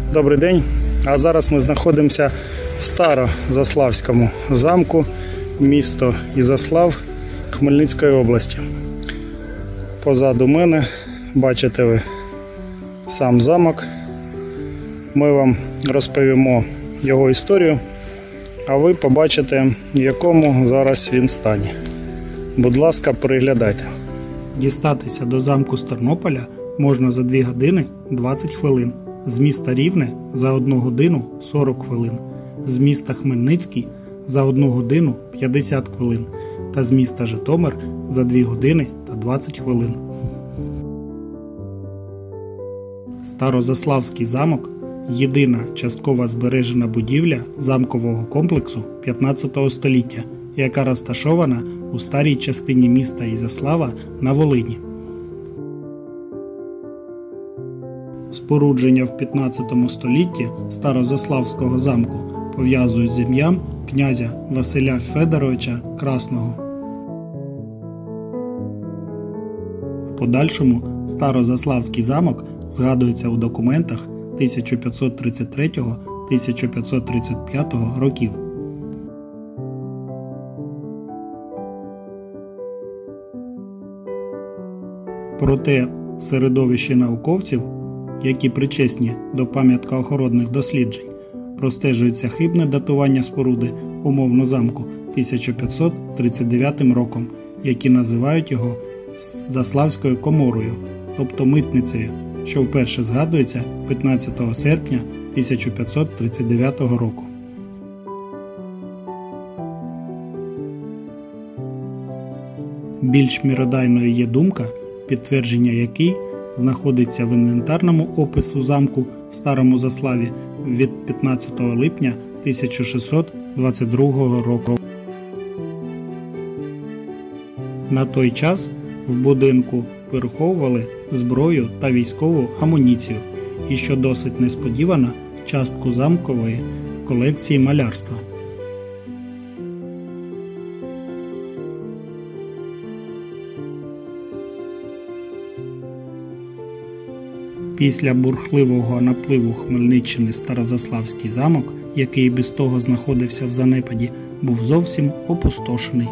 Добрий день. А зараз ми знаходимося в Старозаславському замку, місто Ізяслав Хмельницької області. Позаду мене бачите ви сам замок. Ми вам розповімо його історію, а ви побачите, в якому зараз він стані. Будь ласка, переглядайте. Дістатися до замку з Тернополя можна за 2 години 20 хвилин, з міста Рівне за 1 годину 40 хвилин, з міста Хмельницький за 1 годину 50 хвилин та з міста Житомир за 2 години та 20 хвилин. Старозаславський замок – єдина частково збережена будівля замкового комплексу 15 століття, яка розташована у старій частині міста Ізяслава на Волині. Спорудження в 15 столітті Старозаславського замку пов'язують з ім'ям князя Василя Федоровича Красного. В подальшому Старозаславський замок згадується у документах 1533-1535 років. Проте в середовищі науковців, які причесні до пам'яткоохоронних досліджень, простежується хибне датування споруди умовно замку 1539 роком, які називають його Заславською коморою, тобто митницею, що вперше згадується 15 серпня 1539 року. Більш міродайною є думка, підтвердження якій знаходиться в інвентарному опису замку в Старому Заславі від 15 липня 1622 року. На той час в будинку переховували зброю та військову амуніцію і, що досить несподівано, частку замкової колекції малярства. Після бурхливого напливу Хмельниччини Старозаславський замок, який без того знаходився в занепаді, був зовсім опустошений.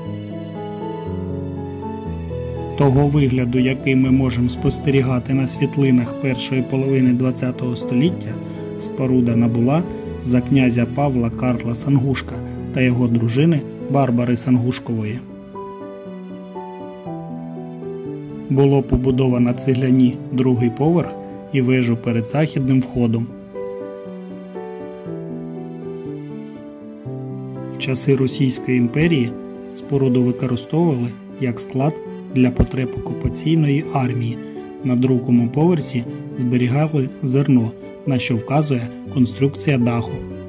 Того вигляду, який ми можемо спостерігати на світлинах першої половини ХХ століття, споруда набула за князя Павла Карла Сангушка та його дружини Барбари Сангушкової. Було побудовано цегляні 2-й поверх і вежу перед західним входом. В часи Російської імперії споруду використовували як склад для потреб окупаційної армії. На 2-му поверсі зберігали зерно, на що вказує конструкція даху.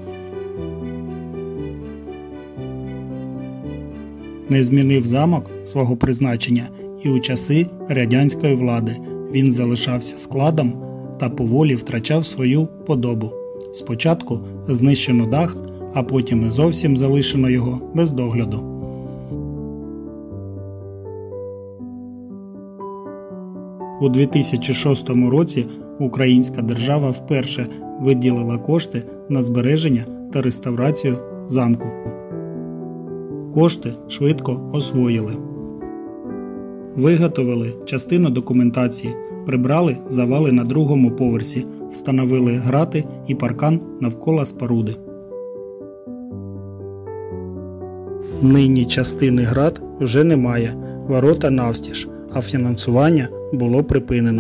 Не змінив замок свого призначення і у часи радянської влади. Він залишався складом та поволі втрачав свою подобу. Спочатку знищено дах, а потім і зовсім залишено його без догляду. У 2006 році українська держава вперше виділила кошти на збереження та реставрацію замку. Кошти швидко освоїли. Виготовили частину документації, прибрали завали на 2-му поверсі, встановили грати і паркан навколо споруди. Нині частини град вже немає, ворота навстіж, а фінансування було припинено.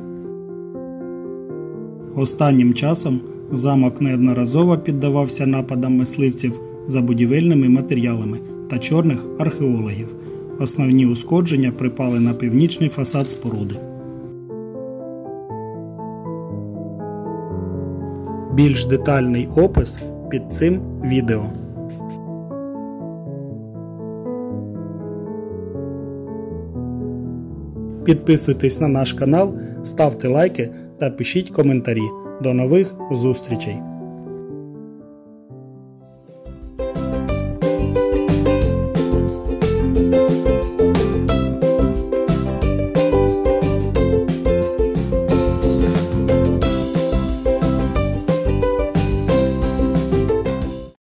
Останнім часом замок неодноразово піддавався нападам мисливців за будівельними матеріалами та чорних археологів. Основні ушкодження припали на північний фасад споруди. Більш детальний опис під цим відео. Підписуйтесь на наш канал, ставте лайки та пишіть коментарі. До нових зустрічей!